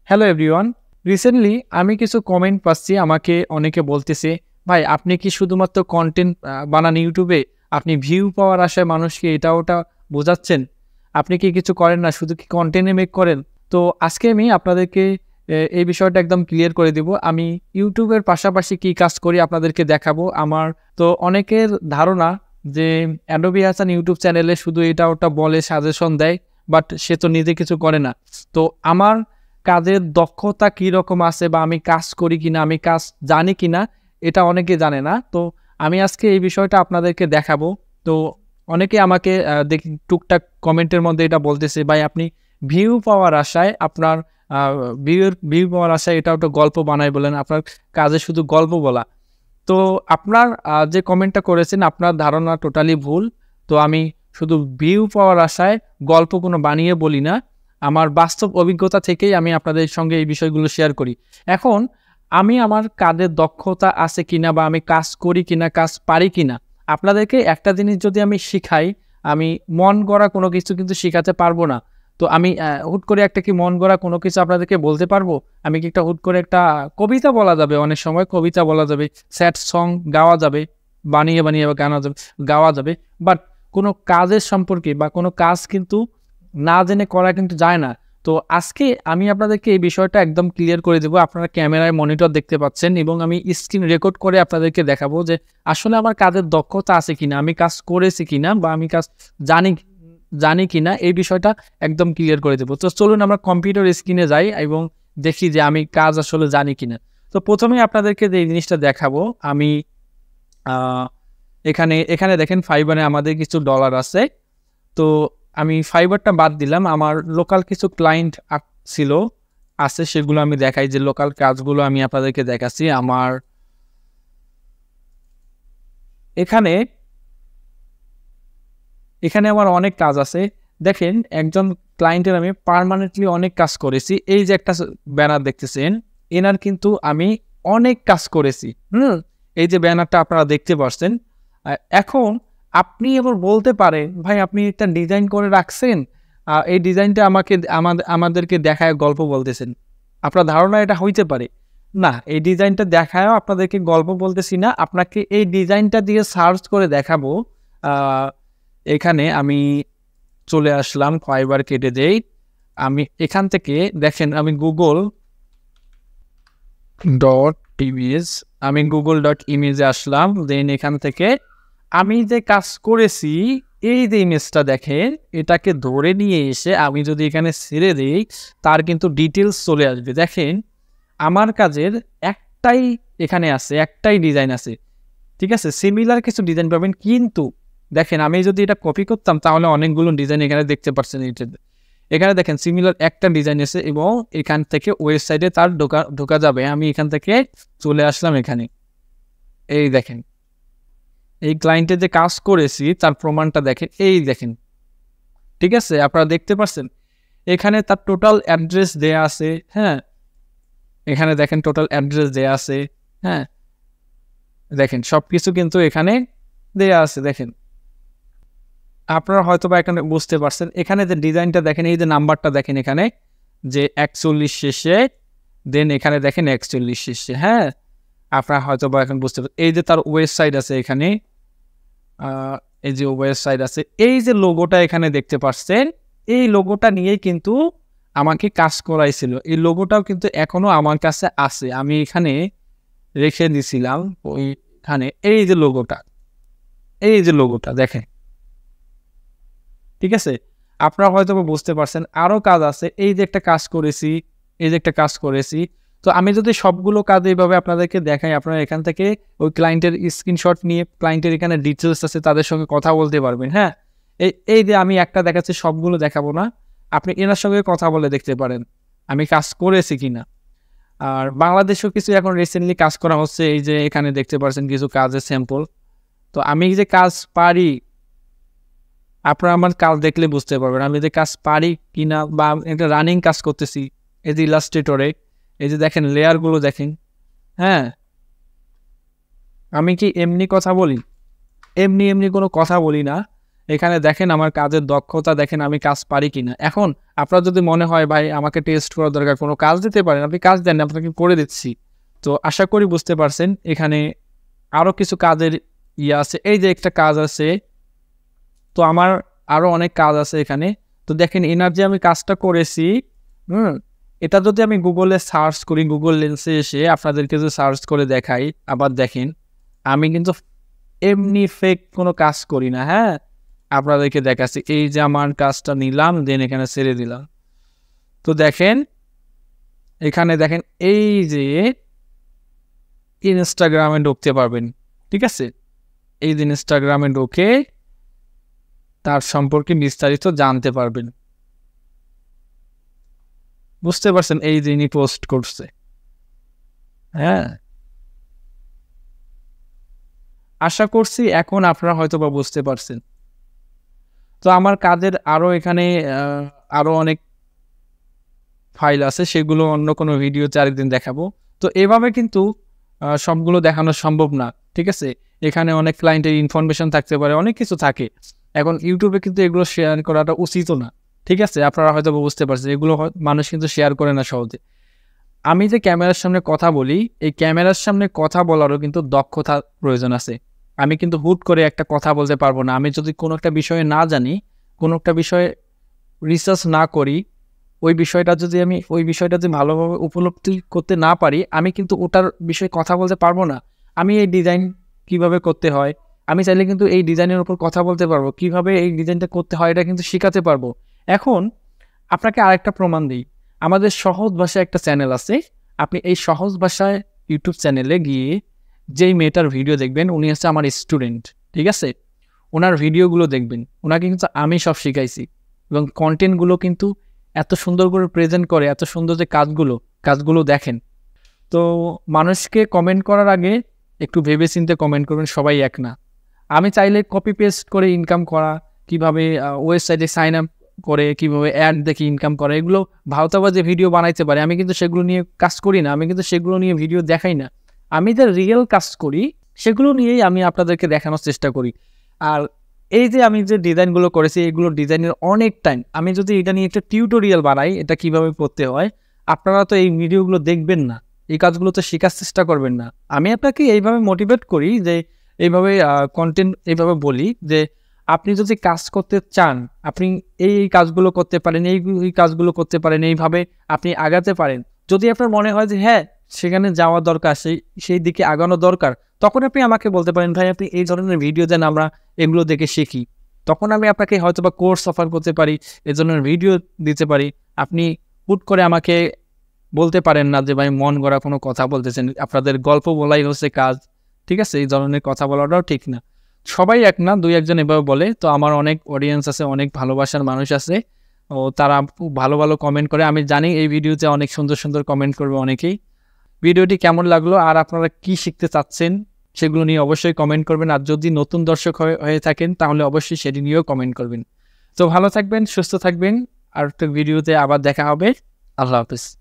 Hello everyone. Recently আমি কিছু comment পাচ্ছি, আমাকে অনেকে বলতেছে, "ভাই আপনি কি শুধুমাত্র কনটেন্ট বানান YouTube-এ? আপনি ভিউ পাওয়ার আশায় মানুষকে এটা ওটা বোঝাচ্ছেন? আপনি কি কিছু করেন না, শুধু কি কনটেন্টই মেক করেন?" তো আজকে আমি আপনাদেরকে এই বিষয়টা একদম ক্লিয়ার করে দিব। আমি YouTube-এর পাশাপাশি কি কাজ করি আপনাদেরকে দেখাবো। আমার তো অনেকের ধারণা যে Adobe Hasan YouTube চ্যানেলে শুধু এটা ওটা বলে, সাজেশন দেয়, বাট সে তো নিজে কিছু করে না। তো আমার কাজের দক্ষতা কিরকম আছে বা আমি কাজ করি কিনা, আমি কাজ জানি কিনা, এটা অনেকে জানে না। তো আমি আজকে এই বিষয়টা আপনাদেরকে দেখাবো। তো অনেকে আমাকে দেখি টুকটাক কমেন্টের মধ্যে এটা বলতেছে, "ভাই আপনি ভিউ পাওয়ার আশায় আপনার ভিউ পাওয়ার আশায় এটা ওটা গল্প বানায় বলেন, আপনার কাজে শুধু গল্প বলা।" তো আপনার যে কমেন্টটা করেছেন আপনার ধারণা টোটালি ভুল। তো আমি শুধু ভিউ পাওয়ার আশায় গল্প কোনো বানিয়ে বলি না। আমার বাস্তব অভিজ্ঞতা থেকেই আমি আপনাদের সঙ্গে এই বিষয়গুলো শেয়ার করি। এখন আমি আমার কাজের দক্ষতা আছে কিনা বা আমি কাজ করি কিনা, কাজ পারি কিনা, আপনাদেরকে একটা জিনিস যদি আমি শিখাই, আমি মন গড়া কোনো কিছু কিন্তু শিখাতে পারবো না। তো আমি হুট করে একটা কি মন গড়া কোনো কিছু আপনাদেরকে বলতে পারবো? আমি কি একটা হুট করে একটা কবিতা বলা যাবে, অনেক সময় কবিতা বলা যাবে, স্যাড সং গাওয়া যাবে, বানিয়ে, বানিয়ে গাওয়া যাবে। বাট কোনো কাজের সম্পর্কে বা কোনো কাজ কিন্তু না জেনে করা কিন্তু যায় না। তো আজকে আমি আপনাদেরকে এই বিষয়টা একদম ক্লিয়ার করে দেব। আপনারা ক্যামেরায় মনিটর দেখতে পাচ্ছেন এবং আমি স্ক্রিন রেকর্ড করে আপনাদেরকে দেখাবো যে আসলে আমার কাজের দক্ষতা আছে কিনা, আমি কাজ করেছি কিনা বা আমি কাজ জানি জানি কিনা, এই বিষয়টা একদম ক্লিয়ার করে দেব। তো চলুন আমরা কম্পিউটার স্ক্রিনে যাই এবং দেখি যে আমি কাজ আসলে জানি কিনা। তো প্রথমেই আপনাদেরকে যে জিনিসটা দেখাবো, আমি আ এখানে দেখেন Fiverr-এ আমাদের কিছু ডলার আছে। তো আমি Fiverr-টা বাদ দিলাম। আমার লোকাল কিছু ক্লায়েন্ট ছিল, আছে, সেগুলো আমি দেখাই যে লোকাল কাজগুলো আমি আপনাদেরকে দেখাচ্ছি। এখানে এখানে আমার অনেক কাজ আছে। দেখেন একজন ক্লায়েন্টের আমি পার্মানেন্টলি অনেক কাজ করেছি। এই যে একটা ব্যানার দেখতেছেন, এনার কিন্তু আমি অনেক কাজ করেছি। এই যে ব্যানারটা আপনারা দেখতে পাচ্ছেন। আ এখন আপনি এবার বলতে পারেন, "ভাই আপনি একটা ডিজাইন করে রাখছেন। এই ডিজাইনটা আমাদেরকে দেখায় গল্প বলতেছেন।" আপনার ধারণা এটা হইতে পারে। না, এই ডিজাইনটা দেখায়ও আপনাদেরকে গল্প বলতেছি না। আপনাকে এই ডিজাইনটা দিয়ে সার্চ করে দেখাবো। আ এখানে আমি চলে আসলাম, Fiverr কেটে দেই। আমি এখান থেকে দেখেন আমি google.image এ আসলাম। দেন এখান থেকে আমি যে কাজ করেছি, এই যে ইমেজটা দেখেন, এটাকে ধরে নিয়ে এসে আমি যদি এখানে ছেড়ে দেই, তার কিন্তু ডিটেইলস চলে আসবে। দেখেন আমার কাজের একটাই এখানে আছে, একটাই ডিজাইন আছে। ঠিক আছে? সিমিলার কিছু ডিজাইন পাবেন, কিন্তু দেখেন আমি যদি এটা কপি করতাম তাহলে অনেকগুলো ডিজাইন এখানে দেখতে পাচ্ছেন এইটাতে। এখানে দেখেন সিমিলার একটা ডিজাইন আছে এবং এখান থেকে ওয়েবসাইটে তার ঢোকা যাবে। আমি এখান থেকে চলে আসলাম এখানে। এই দেখেন, এই ক্লায়েন্টে যে কাজ করেছি তার প্রমাণটা দেখেন, এই দেখেন। ঠিক আছে? আপনারা দেখতে পাচ্ছেন? এখানে তার টোটাল অ্যাড্রেস দেয়া আছে, হ্যাঁ? এখানে দেখেন টোটাল অ্যাড্রেস দেয়া আছে, হ্যাঁ? দেখেন সবকিছু কিন্তু এখানে দেয়া আছে, দেখেন। আপনারা হয়তোবা এখানে বুঝতে পারছেন। এখানে যে ডিজাইনটা দেখেন, এই যে নাম্বারটা দেখেন এখানে, যে ৪১ শেষে, দেন এখানে দেখেন ৪১ শেষে, হ্যাঁ? আপনারা হয়তোবা এখন বুঝতে এই যে তার ওয়েবসাইট আছে এখানে, আ এই যে ওয়েবসাইট আছে। এই যে লোগোটা এখানে দেখতে পাচ্ছেন, এই লোগোটা নিয়েই কিন্তু আমাকে কাজ করাইছিল। এই লোগোটাও কিন্তু এখনো আমার কাছে আছে। আমি এখানে রেখে দিছিলাম ওইখানে। এই যে লোগোটা দেখেন। ঠিক আছে? আপনারা হয়তোবা বুঝতে পারছেন। আরো কাজ আছে। এই যে একটা কাজ করেছি, এই যে একটা কাজ করেছি। তো আমি যদি সবগুলো কাজ এইভাবে আপনাদেরকে দেখাই, আপনারা এখান থেকে ওই ক্লায়েন্টের স্ক্রিনশট নিয়ে ক্লায়েন্টের এখানে ডিটেইলস আছে তাদের সঙ্গে কথা বলতে পারবেন, হ্যাঁ? এই যে আমি একটা দেখাচ্ছি, সবগুলো দেখাবো না। আপনি এনার সঙ্গে কথা বলে দেখতে পারেন, আমি কাজ করেছি কিনা। আর বাংলাদেশেও কিছু এখন রিসেন্টলি কাজ করা হচ্ছে। এই যে এখানে দেখতে পাচ্ছেন কিছু কাজের স্যাম্পল। তো আমি যে কাজ পারি, আপনারা আমার কাজ দেখলে বুঝতে পারবেন আমি যে কাজ পারি কিনা, বা একটা রানিং কাজ করতেছি। এই যে ইলাস্ট্রেটরে, এই যে দেখেন লেয়ারগুলো দেখেন, হ্যাঁ? আমি কি এমনি কথা বলি? এমনি কোনো কথা বলি না। এখানে দেখেন আমার কাজের দক্ষতা, দেখেন আমি কাজ পারি কিনা। এখন আপনার যদি মনে হয় ভাই আমাকে টেস্ট করা দরকার, কোনো কাজ দিতে পারেন, আপনি কাজ দেন, আপনাকে করে দিচ্ছি। তো আশা করি বুঝতে পারছেন। এখানে আরও কিছু কাজের আছে, এই যে একটা কাজ আছে, তো আমার আরও অনেক কাজ আছে এখানে। তো দেখেন এনার যে আমি কাজটা করেছি, এটা যদি আমি গুগলে সার্চ করি, গুগল লেন্সে এসে আপনাদেরকে যদি সার্চ করে দেখাই, আবার দেখেন আমি কিন্তু এমনি ফেক কোনো কাজ করি না। হ্যাঁ, আপনাদেরকে দেখাচ্ছি, এই যে আমার কাজটা নিলাম, দেন এখানে ছেড়ে দিলাম। তো দেখেন এখানে দেখেন এই যে ইনস্টাগ্রামে ঢুকতে পারবেন, ঠিক আছে? এই যে ইনস্টাগ্রামে ঢুকে তার সম্পর্কে বিস্তারিত জানতে পারবেন। বুঝতে পারছেন? এই যে ইনি পোস্ট করছে, হ্যাঁ, আশা করছি এখন আপনারা হয়তো বা বুঝতে পারছেন। তো আমার কাজের আরও এখানে আরও অনেক ফাইল আছে, সেগুলো অন্য কোনো ভিডিওতে আরেকদিন দেখাবো। তো এভাবে কিন্তু সবগুলো দেখানো সম্ভব না, ঠিক আছে? এখানে অনেক ক্লায়েন্টের ইনফরমেশন থাকতে পারে, অনেক কিছু থাকে। এখন ইউটিউবে কিন্তু এগুলো শেয়ার করাটা উচিতও না, ঠিক আছে? আপনারা হয়তো বুঝতে পারছেন, এগুলো মানুষ কিন্তু শেয়ার করে না সহজে। আমি যে ক্যামেরার সামনে কথা বলি, এই ক্যামেরার সামনে কথা বলারও কিন্তু দক্ষতা প্রয়োজন আছে। আমি কিন্তু হুট করে একটা কথা বলতে পারবো না। আমি যদি কোনো একটা বিষয়ে না জানি, কোনো একটা বিষয়ে রিসার্চ না করি, ওই বিষয়টা যদি ভালোভাবে উপলব্ধি করতে না পারি, আমি কিন্তু ওটার বিষয়ে কথা বলতে পারবো না। আমি এই ডিজাইন কিভাবে করতে হয়, আমি চাইলে কিন্তু এই ডিজাইনের উপর কথা বলতে পারবো, কিভাবে এই ডিজাইনটা করতে হয় এটা কিন্তু শেখাতে পারবো। এখন আপনাকে আরেকটা প্রমাণ দিই, আমাদের সহজ ভাষায় একটা চ্যানেল আছে। আপনি এই সহজ ভাষায় ইউটিউব চ্যানেলে গিয়ে যেই মেয়েটার ভিডিও দেখবেন, উনি হচ্ছে আমার স্টুডেন্ট, ঠিক আছে? ওনার ভিডিওগুলো দেখবেন, ওনাকে কিন্তু আমি সব শিখাইছি, এবং কন্টেন্টগুলো কিন্তু এত সুন্দর করে প্রেজেন্ট করে, এত সুন্দর যে কাজগুলো দেখেন। তো মানুষকে কমেন্ট করার আগে একটু ভেবে চিন্তে কমেন্ট করবেন, সবাই এক না। আমি চাইলে কপি পেস্ট করে ইনকাম করা, কিভাবে ওয়েবসাইটে সাইন আপ করে কিভাবে অ্যাড দেখে ইনকাম করা, এগুলো ভাওতাবাজে ভিডিও বানাইতে পারে। আমি কিন্তু সেগুলো নিয়ে কাজ করি না, আমি কিন্তু সেগুলো নিয়ে ভিডিও দেখাই না। আমি যে রিয়েল কাজ করি সেগুলো নিয়েই আমি আপনাদেরকে দেখানোর চেষ্টা করি। আর এই যে আমি যে ডিজাইনগুলো করেছি, এগুলো ডিজাইনের অনেক টাইম। আমি যদি এটা নিয়ে একটা টিউটোরিয়াল বানাই, এটা কিভাবে করতে হয়, আপনারা তো এই ভিডিওগুলো দেখবেন না, এই কাজগুলো তো শেখার চেষ্টা করবেন না। আমি আপনাকে এইভাবে মোটিভেট করি যে এইভাবে কন্টেন্ট এইভাবে বলি যে আপনি যদি কাজ করতে চান, আপনি এই কাজগুলো করতে পারেন, এই কাজগুলো করতে পারেন, এইভাবে আপনি আগাতে পারেন। যদি আপনার মনে হয় যে হ্যাঁ সেখানে যাওয়া দরকার, সেই দিকে আগানো দরকার, তখন আপনি আমাকে বলতে পারেন, ভাই আপনি এই ধরনের ভিডিও দেন, আমরা এগুলো দেখে শিখি। তখন আমি আপনাকে হয়তো বা কোর্স অফার করতে পারি, এ ধরনের ভিডিও দিতে পারি। আপনি হুট করে আমাকে বলতে পারেন না যে ভাই মন গড়া কোনো কথা বলতেছেন, আপনাদের গল্প বলাই হচ্ছে কাজ, ঠিক আছে? এই ধরনের কথা বলাটাও ঠিক না। সবাই এক না, দুই একজন এভাবে বলে। তো আমার অনেক অডিয়েন্স আছে, অনেক ভালোবাসার মানুষ আছে, ও তারা খুব ভালো ভালো কমেন্ট করে। আমি জানি এই ভিডিওতে অনেক সুন্দর সুন্দর কমেন্ট করবে অনেকেই। ভিডিওটি কেমন লাগলো আর আপনারা কি শিখতে চাচ্ছেন সেগুলো নিয়ে অবশ্যই কমেন্ট করবেন। আর যদি নতুন দর্শক হয়ে থাকেন তাহলে অবশ্যই সেটি নিয়েও কমেন্ট করবেন। তো ভালো থাকবেন, সুস্থ থাকবেন, আর একটা ভিডিওতে আবার দেখা হবে। আল্লাহ হাফেজ।